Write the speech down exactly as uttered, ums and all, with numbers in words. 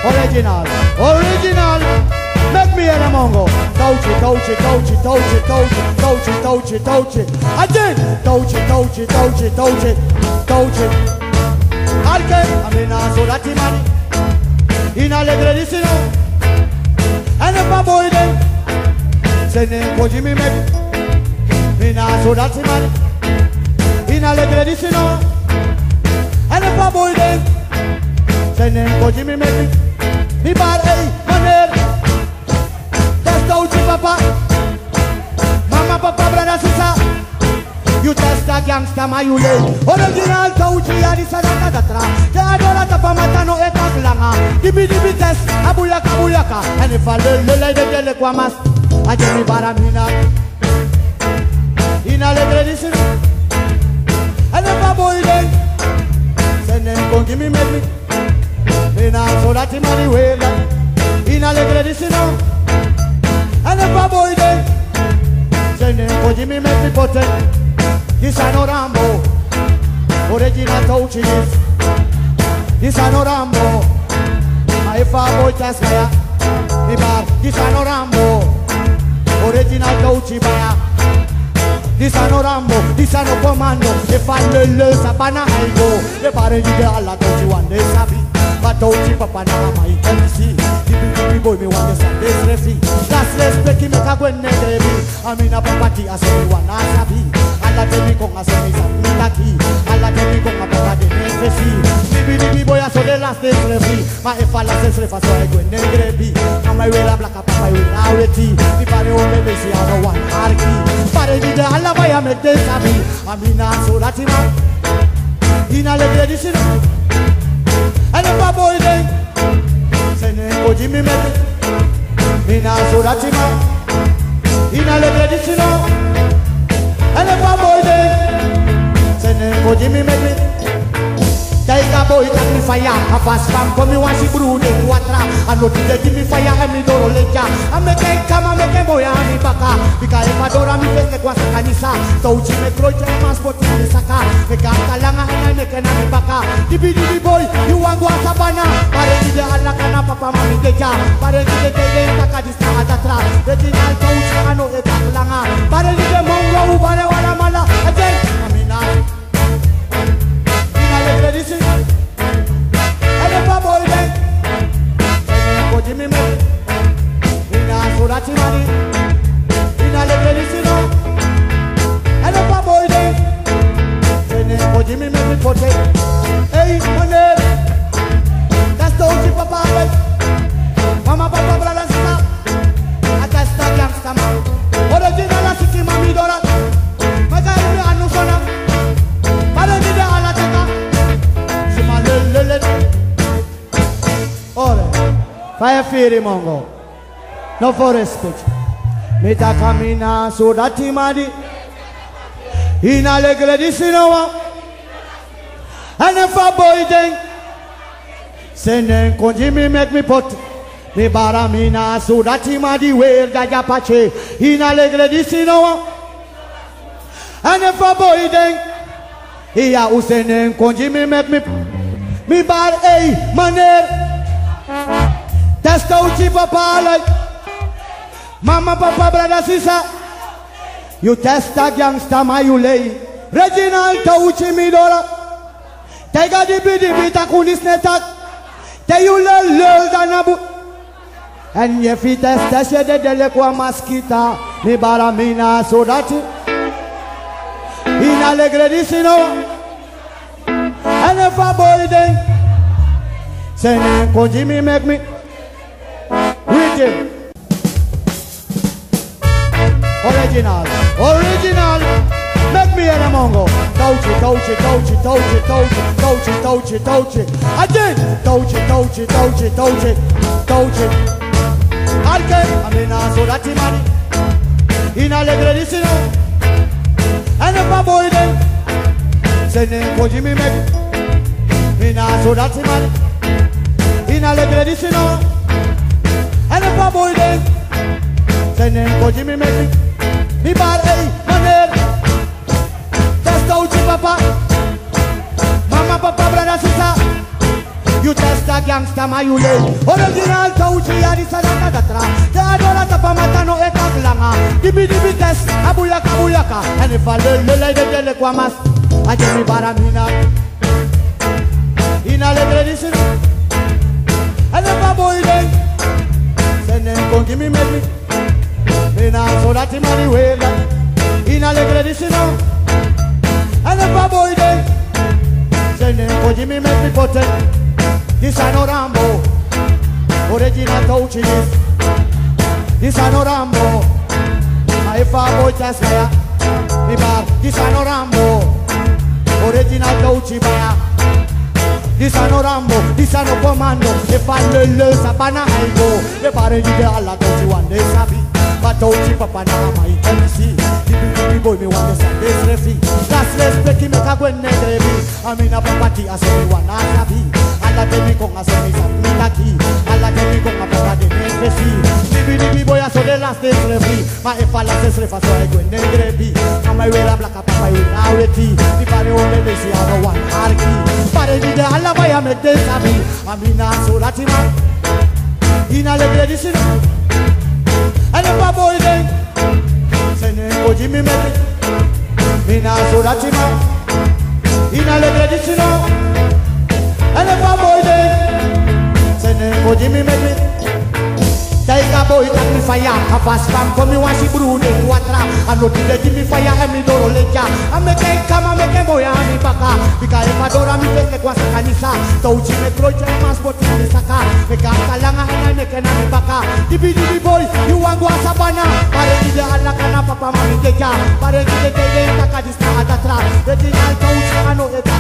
Original, original. Make me hear the mongo. Touch it, touch it, touch it, touch it, touch it, touch it, touch it, touch it. Again, touch it, touch it, touch it, touch it, touch it. Okay, I mean, so that money. In a leg ready, you know. And if a boy then, send him for Jimmy make. In a so that money. In a leg ready, you know. And if a boy then, send him for Jimmy make. Me bad, hey, money. Touch it, papa, mama, papa, brother, sister. You test a gangster, my you lay. Original touch it, and it's a da-da-da-da. The adora tapa mata no etak langa. Dibi dibi test, abuyaka abuyaka. And if I lay lay the dele kwamas, I get me baramina. In a leg tradition, and if a boy then, send them go give me make me. Me now so that him money way. In a leg tradition. And if a boy then, send him for Jimmy make me put it. This is no Rambo. Original touch is. This is no Rambo. If a boy test fire, me bar. This is no Rambo. Original touch fire. This is no Rambo. This is no commando. If I lose a banana, I go. The parent is all that touch one day sabi. But touch papa na my can see. Boy, me want to say this refi. That's respect me ka gwen ne debi. Amina papati asemi wana sabi. Ala temi kong asemi sabi taki. Ala temi kong apaka de nefesi. Bibi bibi boy aso de last this refi. Ma efa last this refi so I gwen ne grebi. Ama wela black papa wela aweti. Ni pare ole besi ano one arki. Pare di de ala baya me de sabi. Amina so latina. Ina le tradition. And if a boy then. Oh Jimmy make it. Mina so that him out. Ina le tradition. And if a boy then, send him for Jimmy make it. Take a boy take me fire. A fast spam for me once he brood in water. And not to give me fire and me don't let ya. I make him come and make him boy and me baka. Because if I don't have me face like what's a canisa. So Jimmy throw it and spot in the saka. Make a kalanga and I make him me baka. Dibi dibi boy, you want go a sabana. Pare di de ala kana papa mami deja. Pare di de de taka di sana datra. Original touch ano e taklanga. Pare di de mongo pare wala mala. Again, amina. Ina le tradition. And if a boy then, go Jimmy me. Ina so that money. Ina le tradition. And if a boy then, send go Jimmy me put it. Hey, money. Papa, mama, papa, brother, sister. I just a gangster man. Original city, mommy, dollar. My guy, me anu sona. Mother did the ala taka. She ma le le le. Ore, fire fury mongo. No for respect. Me ta kamina so that madi. Ina le gredi sinowa. And if a boy then. Send them con Jimmy make me put me baramina so that him a the way gaja pache in a leg ready see no. And if a boy then here who send them con Jimmy make me me bar hey maner test out cheap papa like mama papa brother sister you test a gangster my you lay Reginald touch me dollar take a dibi dibi takunis netak. Te you lol lol danabu. And if it is tested the delekwa maskita, mi baramina so that in alegre disino. And if a boy then send him ko Jimmy make me with him. Original, original. Make me hear the mongo. Touch it, touch it, touch it, touch it, touch it, touch it, touch it, touch it. Again, touch it, touch it, touch it, touch it, touch it. Okay, I mean, so that money. In a leg ready, you know. And if a boy then, send him for Jimmy make. In a so that money. In a leg ready, you know. And if a boy then, send him for Jimmy make. Me bad, hey, money. Touch papa, mama, papa, brother, sister. You test a gangster ma you lay. Original touchy a di salata datra. Da dola tapa mata no eka glanga. Dibi dibi test abuyaka abuyaka. And if I le le le le le kwamas, I just me baramina. Ina le tradition. And if a boy then, send them go give me me. Me na so that him money way. Ina le tradition. And if a boy then, send them go give me me pote. This a no Rambo. Original touchy this. This a no Rambo. If a boy test fire, me bar. This a no Rambo. Original touchy fire. This a no Rambo, this a no commando. If I lele sabana I go. The pare di de alla touchy one day sabi. But touchy papa na my M C. The boy me want to say this refi. That's respect me ka gwen negrebi. I mean a party as me wanna sabi. Alla de mi con as me sabi taki. Alla de mi con a papa de negrebi. Bibi bibi boy so the last day refi. Ma if I last day refi so I gwen negrebi. Am I wear a black papa we already. The pare only they see I no one arki. Pare di de alla vaya me de sabi. I mean a so that man. Ina le tradition. And if a boy then send him go Jimmy Melly. Me na so that man. Ina le tradition. And if a boy then send him go Jimmy Melly. Take a boy take me fire. A fast spam come me want she brood in water. I know to give me fire and me don't let ya. I make it come and make it boy and me baka. Because if I don't me take it was a canisa. Touchy me throw your mask but me saka. Make a kalanga and I make it me baka. Dibi dibi boy you want go sabana. Pare di de alla kana papa mami teja. Pare di de de taka di sta adatra. Original touchy I know it.